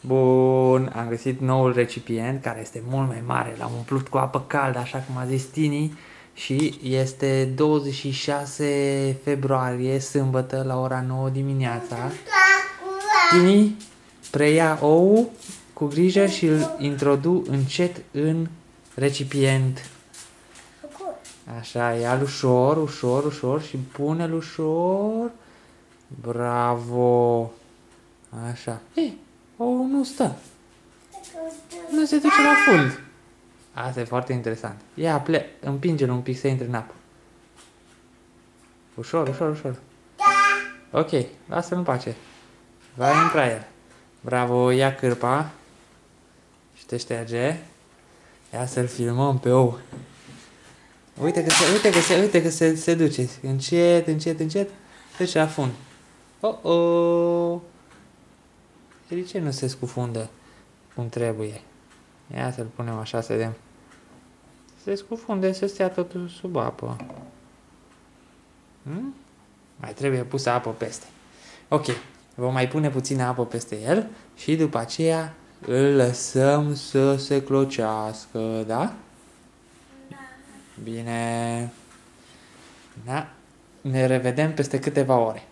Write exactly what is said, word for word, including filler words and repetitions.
Bun, am găsit noul recipient care este mult mai mare. L-am umplut cu apă caldă, așa cum a zis Tini. Și este douăzeci și șase februarie, sâmbătă, la ora nouă dimineața. Tini, preia ou cu grijă și îl introdu încet în recipient. Așa, ia-l ușor, ușor, ușor și pune-l ușor. Bravo! Așa. Ei, ou nu stă. Nu se duce la fund. Asta e foarte interesant. Ia, ple, împinge-l un pic să intre în apă. Ușor, ușor, ușor. Ok, lasă-l în pace. Va intra el. Bravo, ia cârpa. Și te șterge. Ia să-l filmăm pe ou. Uite că se, uite că se, uite că se, se duce. Încet, încet, încet. Trece la fund. Oh, oh. De ce nu se scufundă cum trebuie? Ia să-l punem așa să vedem. Se scufunde, să stea totul sub apă. Hmm? Mai trebuie pusă apă peste. Ok, vom mai pune puțină apă peste el și după aceea îl lăsăm să se clocească, da? Bine. Da. Ne revedem peste câteva ore.